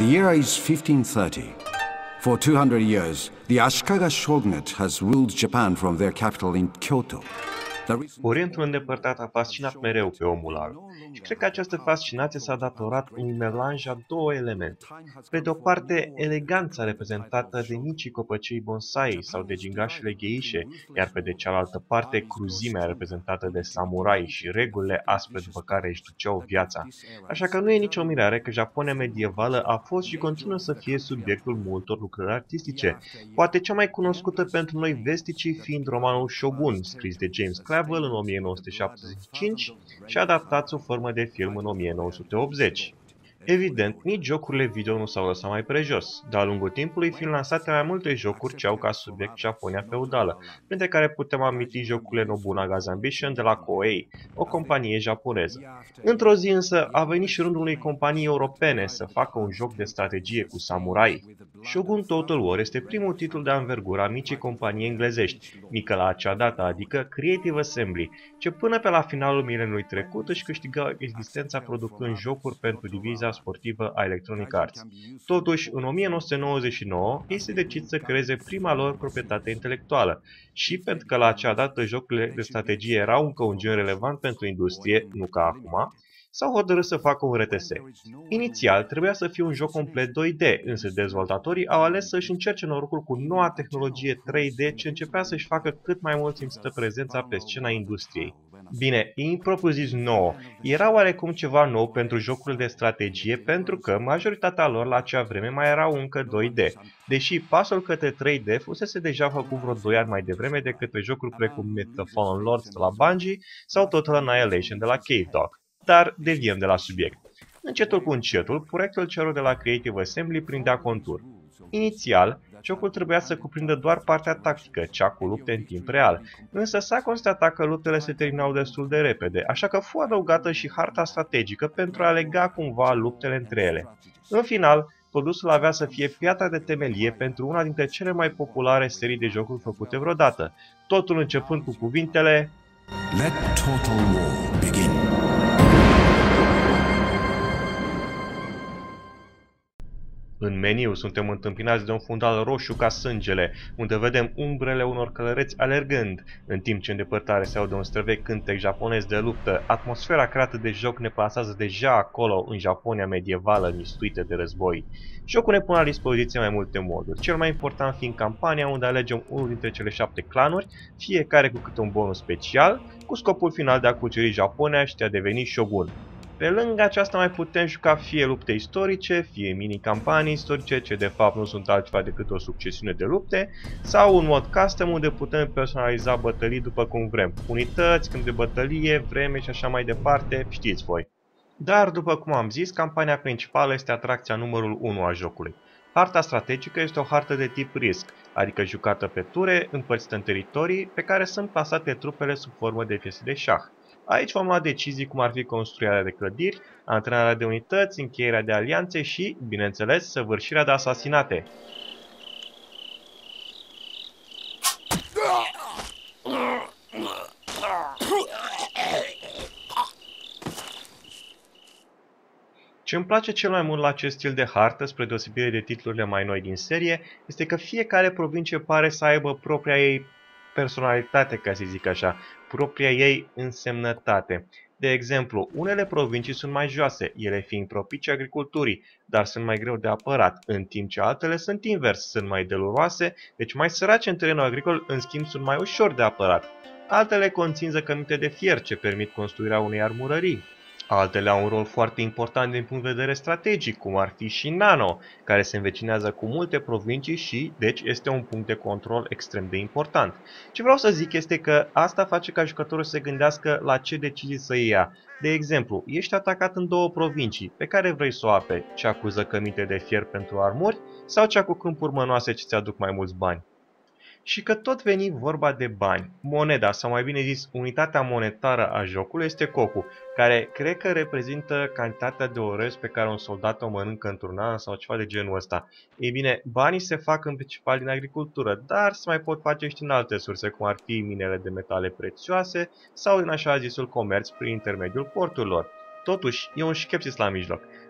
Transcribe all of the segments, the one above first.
The year is 1530. For 200 years, the Ashikaga shogunate has ruled Japan from their capital in Kyoto. Orientul îndepărtat a fascinat mereu pe omul alb și cred că această fascinație s-a datorat unui melanj a două elemente. Pe de o parte, eleganța reprezentată de micii copăcei bonsai sau de gingașele gheișe, iar pe de cealaltă parte, cruzimea reprezentată de samurai și regulile aspre după care își duceau viața. Așa că nu e nicio mirare că Japonia medievală a fost și continuă să fie subiectul multor lucrări artistice, poate cea mai cunoscută pentru noi vesticii fiind romanul Shogun, scris de James Clavell în 1975 și adaptat sub formă de film în 1980. Evident, nici jocurile video nu s-au lăsat mai prejos. De-a lungul timpului, fiind lansate mai multe jocuri ce au ca subiect Japonia feudală, printre care putem aminti jocurile Nobunaga's Ambition de la Koei, o companie japoneză. Într-o zi însă a venit și rândul unei companii europene să facă un joc de strategie cu samurai. Shogun Total War este primul titlu de anvergură a micii companii englezești, mică la acea dată, adică Creative Assembly, ce până pe la finalul mileniului trecut își câștigă existența producând jocuri pentru divizia sportivă a Electronic Arts. Totuși, în 1999, ei se decid să creeze prima lor proprietate intelectuală și pentru că la acea dată jocurile de strategie erau încă un gen relevant pentru industrie, nu ca acum, s-au hotărât să facă un RTS. Inițial trebuia să fie un joc complet 2D, însă dezvoltatorii au ales să își încerce norocul cu noua tehnologie 3D ce începea să-și facă cât mai mult simțită prezența pe scena industriei. Bine, ei propriu-zis nouă, era oarecum ceva nou pentru jocurile de strategie pentru că majoritatea lor la acea vreme mai erau încă 2D, deși pasul către 3D fusese deja făcut vreo 2 ani mai devreme de către jocuri precum Myth the Fallen Lords de la Bungie sau Total Annihilation de la Cave Dog. Dar deviem de la subiect. Încetul cu încetul, proiectul cerut de la Creative Assembly prindea contur. Inițial, jocul trebuia să cuprindă doar partea tactică, cea cu lupte în timp real, însă s-a constatat că luptele se terminau destul de repede, așa că fu adăugată și harta strategică pentru a lega cumva luptele între ele. În final, produsul avea să fie piatra de temelie pentru una dintre cele mai populare serii de jocuri făcute vreodată, totul începând cu cuvintele Let Total War begin. În meniu suntem întâmpinați de un fundal roșu ca sângele, unde vedem umbrele unor călăreți alergând, în timp ce în depărtare se aude un străvechi cântec japonez de luptă. Atmosfera creată de joc ne plasează deja acolo, în Japonia medievală mistuită de război. Jocul ne pune la dispoziție mai multe moduri, cel mai important fiind campania unde alegem unul dintre cele 7 clanuri, fiecare cu câte un bonus special, cu scopul final de a cuceri Japonia și de a deveni shogun. Pe lângă aceasta mai putem juca fie lupte istorice, fie mini-campanii istorice, ce de fapt nu sunt altceva decât o succesiune de lupte, sau un mod custom unde putem personaliza bătălii după cum vrem, unități, câmp de bătălie, vreme și așa mai departe, știți voi. Dar, după cum am zis, campania principală este atracția numărul 1 a jocului. Harta strategică este o hartă de tip risc, adică jucată pe ture, împărțită în teritorii, pe care sunt plasate trupele sub formă de piese de șah. Aici vom lua decizii cum ar fi construirea de clădiri, antrenarea de unități, încheierea de alianțe și, bineînțeles, săvârșirea de asasinate. Ce îmi place cel mai mult la acest stil de hartă, spre deosebire de titlurile mai noi din serie, este că fiecare provincie pare să aibă propria ei personalitate, ca să zic așa, propria ei însemnătate. De exemplu, unele provincii sunt mai joase, ele fiind propice agriculturii, dar sunt mai greu de apărat, în timp ce altele sunt invers, sunt mai deluroase, deci mai sărace în terenul agricol, în schimb sunt mai ușor de apărat. Altele conțin zăcăminte de fier ce permit construirea unei armurării. Altele au un rol foarte important din punct de vedere strategic, cum ar fi și Nano, care se învecinează cu multe provincii și, deci, este un punct de control extrem de important. Ce vreau să zic este că asta face ca jucătorul să se gândească la ce decizii să ia. De exemplu, ești atacat în 2 provincii, pe care vrei să o aperi, cea cu zăcăminte de fier pentru armuri sau cea cu câmpuri mănoase ce ți-aduc mai mulți bani. Și că tot veni vorba de bani, moneda, sau mai bine zis, unitatea monetară a jocului este Koku, care cred că reprezintă cantitatea de orez pe care un soldat o mănâncă într-un an sau ceva de genul ăsta. Ei bine, banii se fac în principal din agricultură, dar se mai pot face și din alte surse, cum ar fi minele de metale prețioase sau din așa zisul comerț prin intermediul porturilor. Totuși, e un skepsis la mijloc.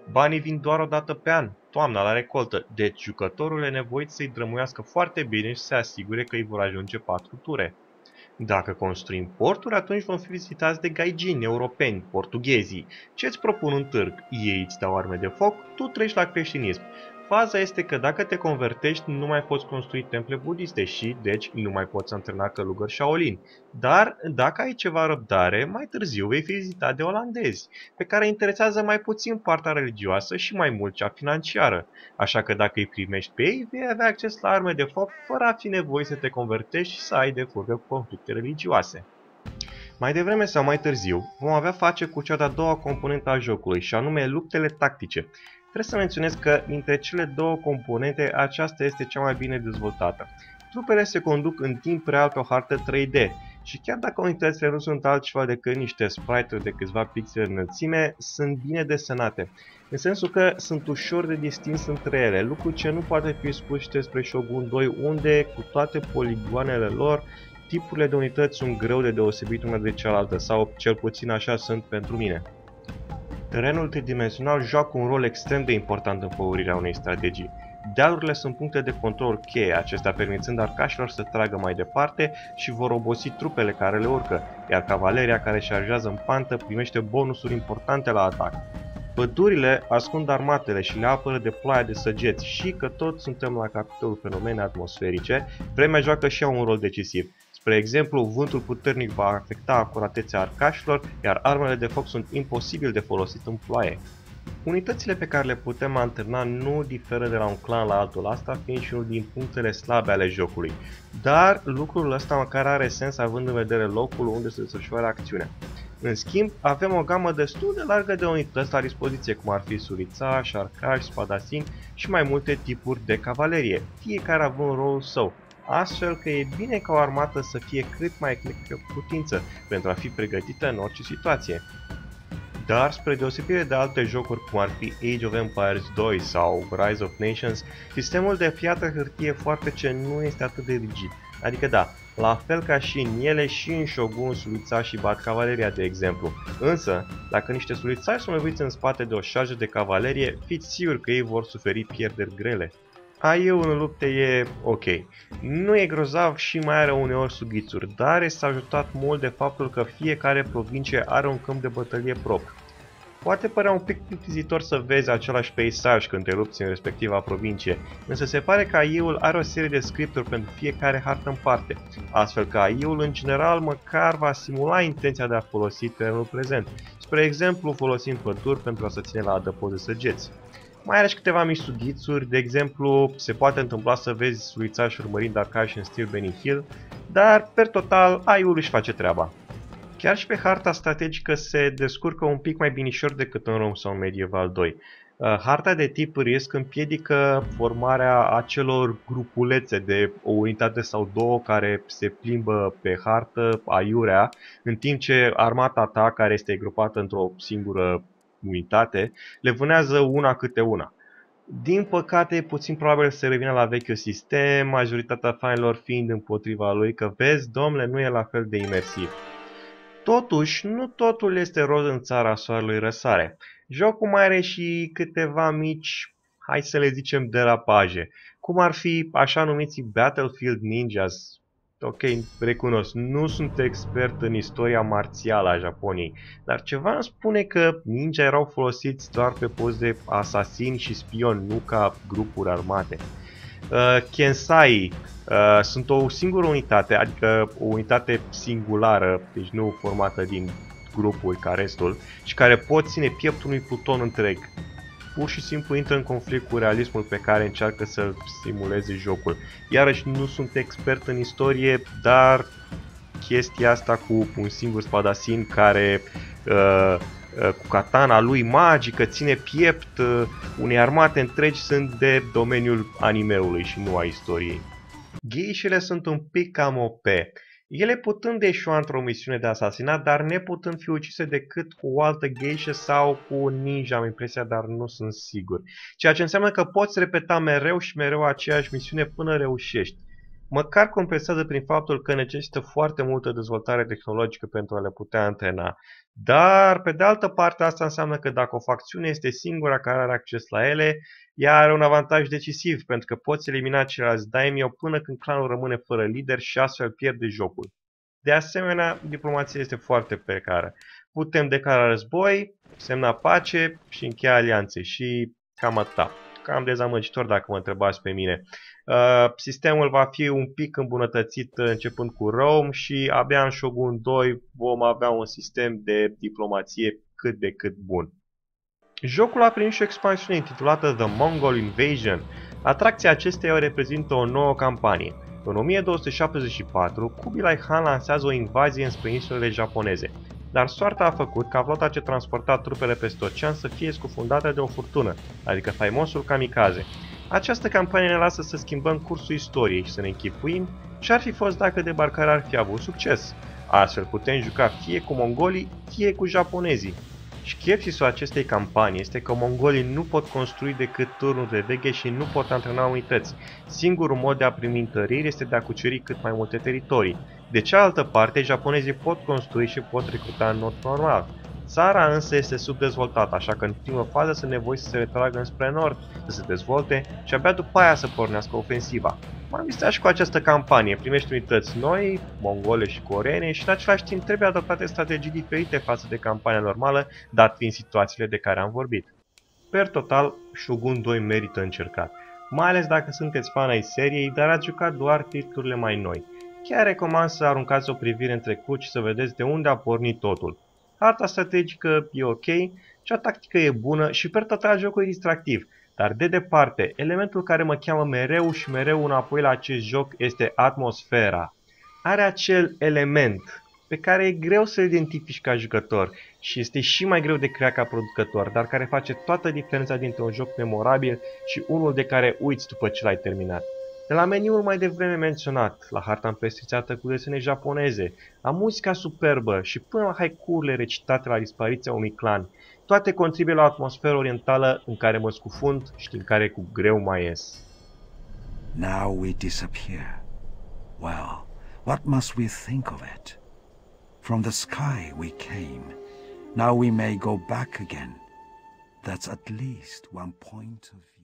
Banii vin doar o dată pe an, toamna la recoltă, deci jucătorul e nevoit să-i drămuiască foarte bine și să se asigure că îi vor ajunge 4 ture. Dacă construim porturi, atunci vom fi vizitați de gaijini europeni, portughezii, ce îți propun un târg. Ei îți dau arme de foc, tu treci la creștinism. Faza este că dacă te convertești, nu mai poți construi temple budiste și, deci, nu mai poți antrena călugări Shaolin. Dar, dacă ai ceva răbdare, mai târziu vei fi vizitat de olandezi, pe care interesează mai puțin partea religioasă și mai mult cea financiară. Așa că dacă îi primești pe ei, vei avea acces la arme de foc fără a fi nevoie să te convertești și să ai de furcă cu conflicte religioase. Mai devreme sau mai târziu, vom avea face cu cea de-a doua componentă a jocului, și anume luptele tactice. Trebuie să menționez că dintre cele două componente, aceasta este cea mai bine dezvoltată. Trupele se conduc în timp real pe o hartă 3D și chiar dacă unitățile nu sunt altceva decât niște sprite-uri de câțiva pixeli înălțime, sunt bine desenate, în sensul că sunt ușor de distins între ele, lucru ce nu poate fi spus și despre Shogun 2, unde, cu toate poligoanele lor, tipurile de unități sunt greu de deosebit una de cealaltă, sau cel puțin așa sunt pentru mine. Terenul tridimensional joacă un rol extrem de important în făurirea unei strategii. Dealurile sunt puncte de control cheie, acestea permițând arcașilor să tragă mai departe și vor obosi trupele care le urcă, iar cavaleria care șarjează în pantă primește bonusuri importante la atac. Pădurile ascund armatele și le apără de ploaia de săgeți și că tot suntem la capitolul fenomene atmosferice, vremea joacă și ea un rol decisiv. Spre exemplu, vântul puternic va afecta acuratețea arcașilor, iar armele de foc sunt imposibil de folosit în ploaie. Unitățile pe care le putem antrena nu diferă de la un clan la altul, asta fiind și unul din punctele slabe ale jocului. Dar lucrul ăsta măcar are sens având în vedere locul unde se desfășoară acțiunea. În schimb, avem o gamă destul de largă de unități la dispoziție, cum ar fi surițași, arcași, spadasini și mai multe tipuri de cavalerie, fiecare având un rol său. Astfel că e bine ca o armată să fie cât mai eclectică cu putință, pentru a fi pregătită în orice situație. Dar, spre deosebire de alte jocuri cum ar fi Age of Empires 2 sau Rise of Nations, sistemul de piatră hârtie foarfece nu este atât de rigid. Adică da, la fel ca și în ele, și în Shogun sulițașii bat cavaleria, de exemplu. Însă, dacă niște sulițași sunt loviți în spate de o șarjă de cavalerie, fiți siguri că ei vor suferi pierderi grele. AI-ul în lupte e ok. Nu e grozav și mai are uneori sughițuri, dar este ajutat mult de faptul că fiecare provincie are un câmp de bătălie propriu. Poate părea un pic plictisitor să vezi același peisaj când te lupți în respectiva provincie, însă se pare că AI-ul are o serie de scripturi pentru fiecare hartă în parte, astfel că AI-ul în general măcar va simula intenția de a folosi terenul prezent, spre exemplu folosind păduri pentru a se ține la adăpost de săgeți. Mai are și câteva mici sughițuri, de exemplu, se poate întâmpla să vezi sulițași urmărind arcași în stil Benny Hill, dar, per total, AI-ul își face treaba. Chiar și pe harta strategică se descurcă un pic mai binișor decât în Rome sau în Medieval 2. Harta de tip risc împiedică formarea acelor grupulețe de o unitate sau două care se plimbă pe hartă aiurea, în timp ce armata ta, care este grupată într-o singură unitate, le vânează una câte una. Din păcate, e puțin probabil să revină la vechiul sistem, majoritatea fanilor fiind împotriva lui, că vezi, domnule, nu e la fel de imersiv. Totuși, nu totul este roz în țara soarelui răsare. Jocul mai are și câteva mici, hai să le zicem, derapaje, cum ar fi așa numiții Battlefield Ninjas. Ok, recunosc, nu sunt expert în istoria marțială a Japoniei, dar ceva îmi spune că ninja erau folosiți doar pe post de asasini și spioni, nu ca grupuri armate. Kensai sunt o singură unitate, adică o unitate singulară, deci nu formată din grupuri ca restul, și care pot ține pieptul unui pluton întreg. Pur și simplu intră în conflict cu realismul pe care încearcă să-l simuleze jocul. Iarăși nu sunt expert în istorie, dar chestia asta cu un singur spadasin care cu katana lui magică ține piept unei armate întregi sunt de domeniul animeului și nu a istoriei. Geișele sunt un pic cam OP. Ele putând eșua într-o misiune de asasinat, dar neputând fi ucise decât cu o altă geișă sau cu un ninja, am impresia, dar nu sunt sigur. Ceea ce înseamnă că poți repeta mereu și mereu aceeași misiune până reușești. măcar compensează prin faptul că necesită foarte multă dezvoltare tehnologică pentru a le putea antrena. Dar, pe de altă parte, asta înseamnă că dacă o facțiune este singura care are acces la ele, ea are un avantaj decisiv, pentru că poți elimina ceilalți daimyo până când clanul rămâne fără lider și astfel pierde jocul. De asemenea, diplomația este foarte precară. Putem declara război, semna pace și încheia alianțe și cam atât. Cam dezamăgitor dacă mă întrebați pe mine. Sistemul va fi un pic îmbunătățit începând cu Rome și abia în Shogun 2 vom avea un sistem de diplomație cât de cât bun. Jocul a primit și o expansiune intitulată The Mongol Invasion. Atracția acesteia reprezintă o nouă campanie. În 1274, Kubilai Khan lansează o invazie înspre insulele japoneze, dar soarta a făcut ca flota ce transporta trupele peste ocean să fie scufundată de o furtună, adică faimosul kamikaze. Această campanie ne lasă să schimbăm cursul istoriei și să ne închipuim ce ar fi fost dacă debarcarea ar fi avut succes. Astfel putem juca fie cu mongolii, fie cu japonezii. Schepsisul acestei campanii este că mongolii nu pot construi decât turnuri de veghe și nu pot antrena unități. Singurul mod de a primi întăriri este de a cuceri cât mai multe teritorii. De cealaltă parte, japonezii pot construi și pot recruta în mod normal. Țara însă este subdezvoltată, așa că în primă fază sunt nevoie să se retragă înspre nord, să se dezvolte și abia după aia să pornească ofensiva. M-am visat și cu această campanie, primești unități noi, mongole și coreene și în același timp trebuie adoptate strategii diferite față de campania normală, dat fiind situațiile de care am vorbit. Per total, Shogun 2 merită încercat, mai ales dacă sunteți fan ai seriei, dar ați jucat doar titlurile mai noi. Chiar recomand să aruncați o privire în trecut și să vedeți de unde a pornit totul. Harta strategică e ok, cea tactică e bună și per total jocul e distractiv. Dar de departe, elementul care mă cheamă mereu și mereu înapoi la acest joc este atmosfera. Are acel element pe care e greu să-l identifici ca jucător și este și mai greu de creat ca producător, dar care face toată diferența dintre un joc memorabil și unul de care uiți după ce l-ai terminat. De la meniul mai devreme menționat, la harta împestrițată cu desene japoneze, la muzica superbă și până la haikurile recitate la dispariția unui clan, toate contribuie la o atmosferă orientală în care mă scufund și din care cu greu mai ies. Now we disappear. Well, what must we think of it? From the sky we came. Now we may go back again. That's at least one point of view.